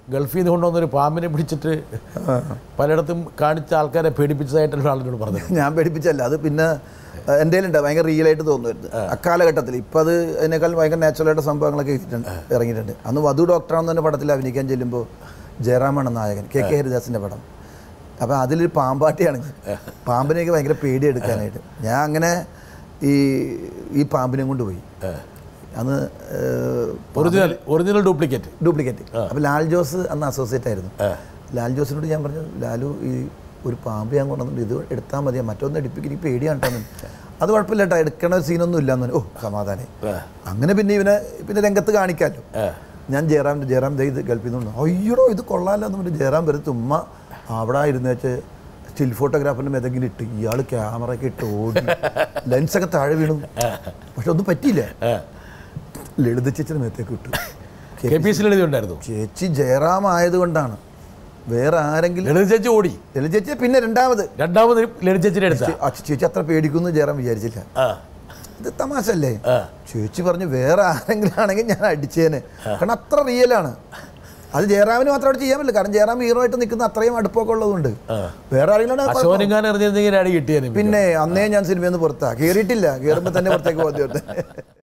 ഗൾഫിൽ നിന്ന് കൊണ്ടുവന്നൊരു പാമ്പിനെ പിടിച്ചിട്ട് പലയിടത്തും കാണിച്ച ആൾക്കാരെ പേടിപ്പിച്ചതായിട്ടുള്ള ആളിനോട് പറഞ്ഞു. ഞാൻ പേടിപ്പിച്ചല്ല, അത് പിന്നെ എൻ്റെ കയ്യിലുണ്ട്, ഭയങ്കര റിയലായിട്ട് തോന്നുമായിരുന്നു അക്കാലഘട്ടത്തിൽ. ഇപ്പം അത് അതിനേക്കാൾ ഭയങ്കര നാച്ചുറലായിട്ട് സംഭവങ്ങളൊക്കെ ഇറങ്ങിയിട്ടുണ്ട്. അന്ന് വധു ഡോക്ടറാണെന്ന് തന്നെ പടത്തിൽ അഭിനയിക്കാൻ ചെല്ലുമ്പോൾ ജയറാമാണ് നായകൻ, കെ ഹരിദാസിൻ്റെ പടം. അപ്പോൾ അതിലൊരു പാമ്പാട്ടിയാണ്. പാമ്പിനെയൊക്കെ ഭയങ്കര പേടിയെടുക്കാനായിട്ട് ഞാൻ അങ്ങനെ ഈ പാമ്പിനെ കൊണ്ട് പോയി. അന്ന് ഒറിജിനൽ ഡ്യൂപ്ലിക്കേറ്റ്. അപ്പോൾ ലാൽ ജോസ് അന്ന് അസോസിയേറ്റ് ആയിരുന്നു. ലാൽ ജോസിനോട് ഞാൻ പറഞ്ഞു, ലാലു ഈ ഒരു പാമ്പ് ഞാൻ കൊണ്ടുവന്നിട്ട് ഇത് എടുത്താൽ മതിയാ, മറ്റൊന്ന് എടുപ്പിക്ക്, എനിക്ക് പേടിയാണ് കേട്ടോ. അത് കുഴപ്പമില്ല കേട്ടോ, എടുക്കണ സീനൊന്നും ഇല്ലയെന്ന്. ഓ സമാധാനം. അങ്ങനെ പിന്നെ രംഗത്ത് കാണിക്കാമല്ലോ. ഞാൻ ജയറാം ഇത് ഗൾഫിൽ നിന്ന് അയ്യോ ഇത് കൊള്ളാമല്ലോ എന്ന് പറഞ്ഞിട്ട് ജയറാം വെറുതെ ഉമ്മ അവിടെ ഇരുന്ന് വെച്ച് സ്റ്റിൽ ഫോട്ടോഗ്രാഫറിൻ്റെ മേതെങ്കിലും ഇട്ട് ഇയാൾ ക്യാമറയൊക്കെ ഇട്ട് ഓടി ലെൻസൊക്കെ താഴെ വീണു. പക്ഷെ ഒന്നും പറ്റിയില്ല. ലളിത ചേച്ചിയുടെ മേത്തേക്ക് ഇട്ടു. ചേച്ചി ജയറാം ആയതുകൊണ്ടാണ്, വേറെ ആരെങ്കിലും. ലളിത ചേച്ചി ഓടി. ലളിത ചേച്ചി പിന്നെ രണ്ടാമത് ലളിത ചേച്ചിയുടെ ചേച്ചി അത്ര പേടിക്കുമെന്ന് ജയറാം വിചാരിച്ചില്ല. ഇത് തമാശ അല്ലേ? ചേച്ചി പറഞ്ഞു വേറെ ആരെങ്കിലും ആണെങ്കിൽ ഞാൻ അടിച്ചേനെ, കാരണം അത്ര റിയലാണ്. അത് ജയറാമിന് മാത്രം അവിടെ ചെയ്യാൻ പറ്റില്ല, കാരണം ജയറാം ഹീറോ ആയിട്ട് നിൽക്കുന്ന അത്രയും അടുപ്പമൊക്കെ ഉള്ളതുകൊണ്ട്. വേറെ ആരെങ്കിലും പിന്നെ അന്നേ ഞാൻ സിനിമയിൽ നിന്ന് പുറത്താ കയറിയിട്ടില്ല, കയറുമ്പോൾ തന്നെ പുറത്തേക്ക് പോകാൻ.